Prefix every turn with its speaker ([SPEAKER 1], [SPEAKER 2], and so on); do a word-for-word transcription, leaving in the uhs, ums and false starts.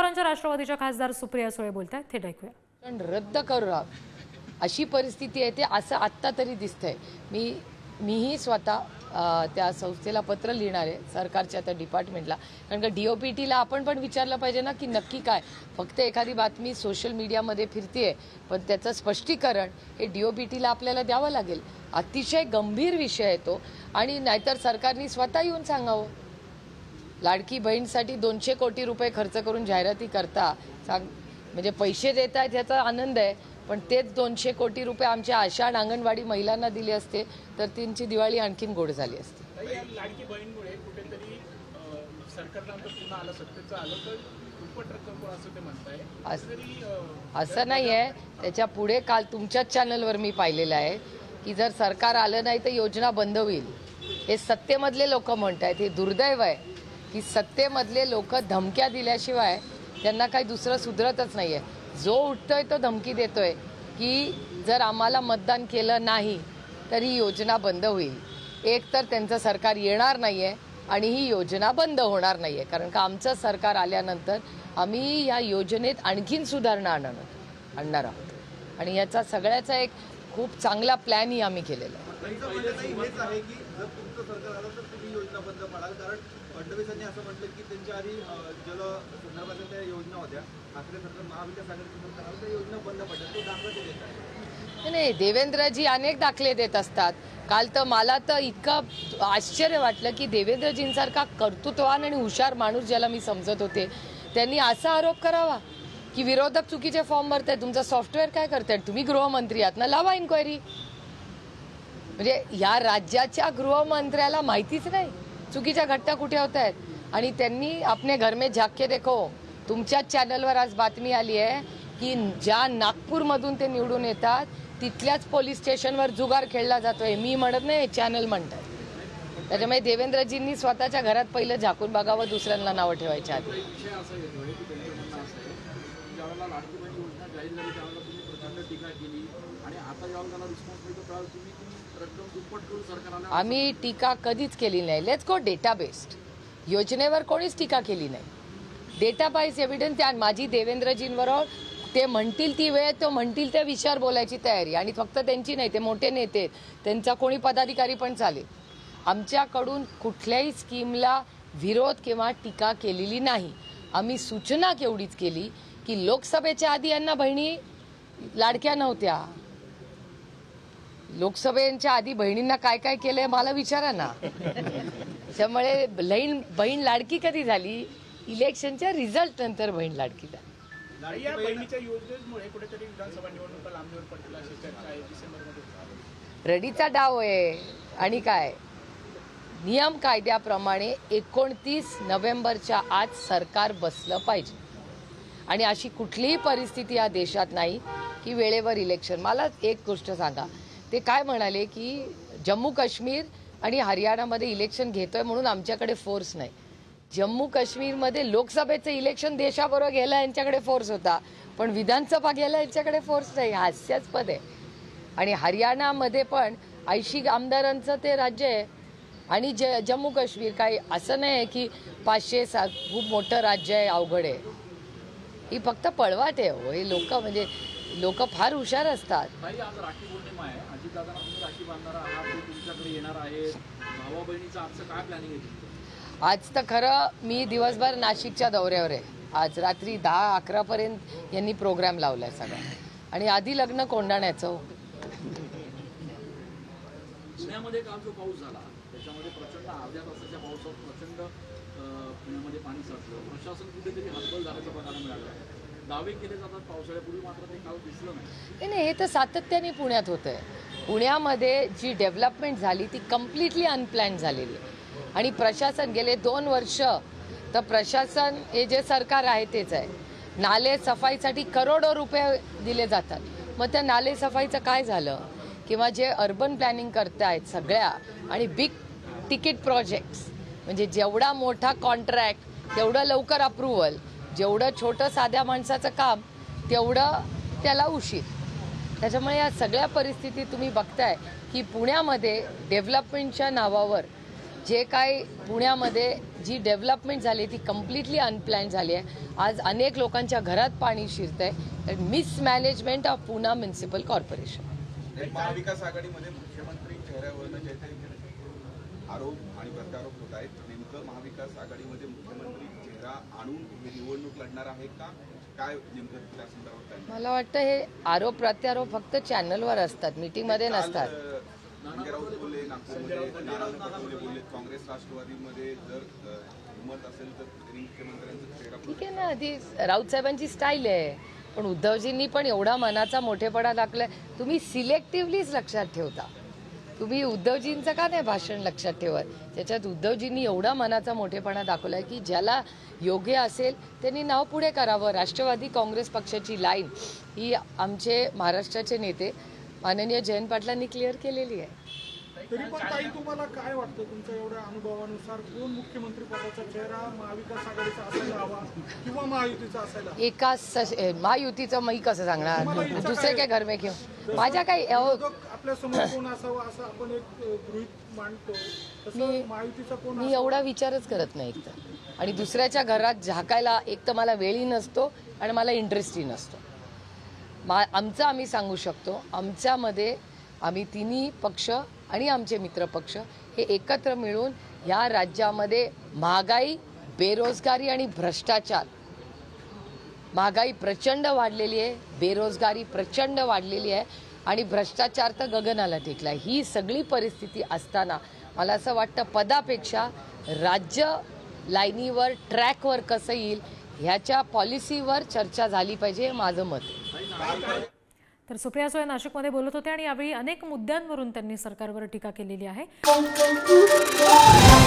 [SPEAKER 1] पवारांच्या राष्ट्रवादीच्या खासदार सुप्रिया सुळे बोलतायत, थेट ऐकूया.
[SPEAKER 2] पण रद्द करा अशी परिस्थिती आहे ते असं आत्ता तरी दिसतंय. मी मीही स्वतः त्या संस्थेला पत्र लिहिणार आहे, सरकारच्या त्या डिपार्टमेंटला. कारण का डी ओ पी टीला आपण पण विचारलं पाहिजे ना की नक्की काय. फक्त एखादी बातमी सोशल मीडियामध्ये फिरतीये, पण त्याचं स्पष्टीकरण हे डी ओ पी टीला आपल्याला द्यावं लागेल. अतिशय गंभीर विषय आहे तो. आणि नाहीतर सरकारने स्वतः येऊन सांगावं. लाडकी बहीणसाठी दोनशे कोटी रुपये खर्च करून जाहिराती करता सांग, म्हणजे पैसे देत आहेत याचा आनंद आहे, पण तेच दोनशे कोटी रुपये आमच्या आशा आणि अंगणवाडी महिलांना दिले असते तर त्यांची दिवाळी आणखीन गोड झाली असती.
[SPEAKER 3] लाडकी बहीणमुळे कुठेतरी सरकारला पुन्हा आलं, सत्तेचं आलं तर दुप्पट रक्कम असं ते म्हणताय.
[SPEAKER 2] असं नाही आहे. त्याच्या पुढे काल तुमच्याच चॅनलवर मी पाहिलेलं आहे की जर सरकार आलं नाही तर योजना बंद होईल. हे सत्तेमधले लोक म्हणत आहेत. हे दुर्दैव आहे की सत्तेमधले लोक धमक्या दिल्याशिवाय त्यांना काही दुसरं सुधरतच नाही आहे. जो उठतोय तो धमकी देतोय की जर आम्हाला मतदान केलं नाही तर ही योजना बंद होईल. एक तर त्यांचं सरकार येणार नाही आहे आणि ही योजना बंद होणार नाही आहे. कारण का आमचं सरकार आल्यानंतर आम्ही या योजनेत आणखीन सुधारणा आणणार आणणार आहोत आणि याचा सगळ्याचा एक खूप चांगला प्लॅनही आम्ही केलेला आहे.
[SPEAKER 4] फडणवीसांनी असं म्हटलं की त्यांच्या आधी जल संदर्भाच्या त्या योजना होत्या, ठाकरे सरकार महाविकास आघाडीच्या सरकार त्या योजना बंद पडल्या, तो दाखला ते देत आहे.
[SPEAKER 2] नाही, देवेंद्रजी अनेक दाखले देत असतात. काल तर मला तर इतकं आश्चर्य वाटलं की देवेंद्रजींसारखा कर्तृत्ववान आणि हुशार माणूस ज्याला मी समजत होते त्यांनी असा आरोप करावा की विरोधक चुकीचे फॉर्म भरतायत. तुमचं सॉफ्टवेअर काय करतायत? तुम्ही गृहमंत्री आहात ना, लावा इन्क्वायरी. म्हणजे या राज्याच्या गृहमंत्र्याला माहितीच नाही चुकीच्या घटना कुठे होत आहेत. आणि त्यांनी आपले घर में झाके देखो, तुमच्याच चॅनलवर आज बातमी आली आहे की ज्या नागपूरमधून ते निवडून येतात तिथल्याच पोलीस स्टेशनवर जुगार खेळला जातोय. मी म्हणत नाही, चॅनल म्हणतात. त्याच्यामुळे देवेंद्रजींनी स्वतःच्या घरात पहिलं झाकून बघावं दुसऱ्यांना नावं ठेवायच्या आधी. आम्ही टीका कधीच केली नाही. Let's go data based. योजनेवर कोणीच टीका केली नाही. डेटा बेस एव्हिडन्स त्या माझी देवेंद्रजींबरोबर ते म्हणतील ती वेळ तो म्हणतील त्या विषयावर बोलायची तयारी. आणि फक्त त्यांची नाही, ते मोठे नेते त्यांचा कोणी पदाधिकारी पण चालेल. आमच्याकडून कुठल्याही स्कीमला विरोध किंवा टीका केलेली नाही. आम्ही सूचना केवढीच केली की लोकसभेच्या आधी यांना बहिणी लाडक्या नव्हत्या. लोकसभेच्या आधी बहिणींना काय काय केलंय मला विचारा ना. त्यामुळे बहीण बहीण लाडकी कधी झाली? इलेक्शनच्या रिझल्ट नंतर बहीण लाडकी झाली.
[SPEAKER 3] या बहिणीच्या योजनेमुळे कुठेतरी विधानसभा निवडणुका लांबीवर पडतील अशी चर्चा आहे. डिसेंबरमध्ये
[SPEAKER 2] रडीचा डाव आहे. आणि काय नियम कायद्याप्रमाणे एकोणतीस नोव्हेंबरच्या आज सरकार बसलं पाहिजे. आणि अशी कुठलीही परिस्थिती या देशात नाही की वेळेवर इलेक्शन. मला एक गोष्ट सांगा, ते काय म्हणाले की जम्मू काश्मीर आणि हरियाणामध्ये इलेक्शन घेतोय म्हणून आमच्याकडे फोर्स नाही. जम्मू काश्मीरमध्ये लोकसभेचं इलेक्शन देशाबरोबर घ्यायला यांच्याकडे फोर्स होता, पण विधानसभा घ्यायला यांच्याकडे फोर्स नाही. हास्यास्पद आहे. आणि हरियाणामध्ये पण ऐंशी आमदारांचं ते राज्य आहे. आणि ज जम्मू काश्मीर काही असं नाही आहे की पाचशे सा खूप मोठं राज्य आहे, अवघड आहे. ही फक्त पळवाट आहे. हो, हे लोक म्हणजे लोक फार हुशार असतात.
[SPEAKER 5] आज राखी पौर्णिमा आहे, अजितदादांना तुम्ही राखी बांधणार आहात, ते तुमच्याकडे येणार आहे. भावा बहिणीचं आजचं काय प्लॅनिंग आहे?
[SPEAKER 2] आज तर खरं मी दिवसभर नाशिकच्या दौऱ्यावर आहे. आज रात्री दहा अकरा पर्यंत यांनी प्रोग्राम लावलाय सगळा. आणि आधी लग्न कोंडाण्याचं.
[SPEAKER 5] पुण्यामध्ये काल जो पाऊस झाला त्याच्यामध्ये प्रचंड अर्ध्या तासाच्या पावसात प्रचंड पुण्यामध्ये पाणी साचलं. प्रशासन कुठेतरी हतबल झाल्याचं बघायला मिळालं. दावे केले जातात पावसाळ्यापूर्वी, मात्र ते काल दिसलं नाही.
[SPEAKER 2] नाही, हे तर सातत्याने पुण्यात होतंय. पुण्यामध्ये जी डेव्हलपमेंट झाली ती कम्प्लिटली अनप्लॅन झालेली आहे. आणि प्रशासन गेले दोन वर्ष तर प्रशासन हे जे सरकार आहे तेच आहे. नाले सफाईसाठी करोडो रुपये दिले जातात. मग त्या नाले सफाईचं काय झालं? किंवा जे अर्बन प्लॅनिंग करतायत सगळ्या आणि बिग तिकीट प्रोजेक्ट्स, म्हणजे जेवढा मोठा कॉन्ट्रॅक्ट तेवढं लवकर अप्रुव्हल, जेवढं छोटं साध्या माणसाचं काम तेवढं त्याला उशीर. त्याच्यामुळे या सगळ्या परिस्थितीत तुम्ही बघताय की पुण्यामध्ये डेव्हलपमेंटच्या नावावर जे काय पुण्यामध्ये जी डेव्हलपमेंट झाली ती कम्प्लिटली अनप्लॅन झाली आहे. आज अनेक लोकांच्या घरात पाणी शिरतंय. Mismanagement of Pune municipal corporation.
[SPEAKER 4] महाविकास आघाडीमध्ये मुख्यमंत्री चेहऱ्यावरनं जे काही आरोप आणि प्रत्यारोप होत आहेत, नेमकं महाविकास आघाडीमध्ये मुख्यमंत्री चेहरा आणून ही निवडणूक लढणार आहे का, काय नेमकं त्या संदर्भात? मला वाटतं हे आरोप प्रत्यारोप फक्त चॅनलवर असतात, मीटिंगमध्ये नसतात. संजय राऊत बोलले नागपूरमध्ये, नारायण पटोले बोलले काँग्रेस राष्ट्रवादीमध्ये जर हिंमत असेल तर मुख्यमंत्र्यांचा चेहरा. ठीक आहे ना, ती राऊत साहेबांची स्टाईल आहे. पण उद्धवजींनी पण एवढा मनाचा मोठेपणा दाखलाय. तुम्ही सिलेक्टिव्हलीच लक्षात ठेवता. तुम्ही उद्धवजींचं का नाही भाषण लक्षात ठेवत? त्याच्यात उद्धवजींनी एवढा मनाचा मोठेपणा दाखवलाय की ज्याला योग्य असेल त्यांनी नाव पुढे करावं. राष्ट्रवादी काँग्रेस पक्षाची लाईन ही आमचे महाराष्ट्राचे नेते माननीय जयंत पाटलांनी क्लिअर केलेली आहे.
[SPEAKER 6] तरी पण ताई तुम्हाला काय वाटतं, तुमच्या एवढ्या अनुभवानुसार कोण मुख्यमंत्री पदाचा चेहरा महाविकास आघाडीचा असायला हवा किंवा महायुतीचा असायला?
[SPEAKER 2] एका महायुतीचं मी कसं सांगणार? दुसरे काय घर में घेऊ? माझ्या काही
[SPEAKER 6] आपल्या समोर कोण असावं असं आपण एक गृहीत मांडतो, तसं महायुतीचा कोण?
[SPEAKER 2] मी एवढा विचारच करत नाही एकतर. आणि दुसऱ्याच्या घरात झाकायला एक तर मला वेळही नसतो आणि मला इंटरेस्टही नसतो. मा आमचं आम्ही सांगू शकतो. आमच्यामध्ये आम्ही तिन्ही पक्ष आणि आमचे मित्रपक्ष हे एकत्र मिळून ह्या राज्यामध्ये महागाई, बेरोजगारी आणि भ्रष्टाचार, महागाई प्रचंड वाढलेली आहे, बेरोजगारी प्रचंड वाढलेली आहे आणि भ्रष्टाचार तर गगनाला टेकला. ही सगळी परिस्थिती असताना मला असं वाटतं पदापेक्षा राज्य लाईनीवर ट्रॅकवर कसं येईल ह्याच्या पॉलिसीवर चर्चा झाली पाहिजे, हे माझं मत आहे.
[SPEAKER 1] तर सुप्रिया सुळे नाशिकमध्ये बोलत होते आणि यावेळी अनेक मुद्द्यांवरून त्यांनी सरकारवर टीका केलेली आहे.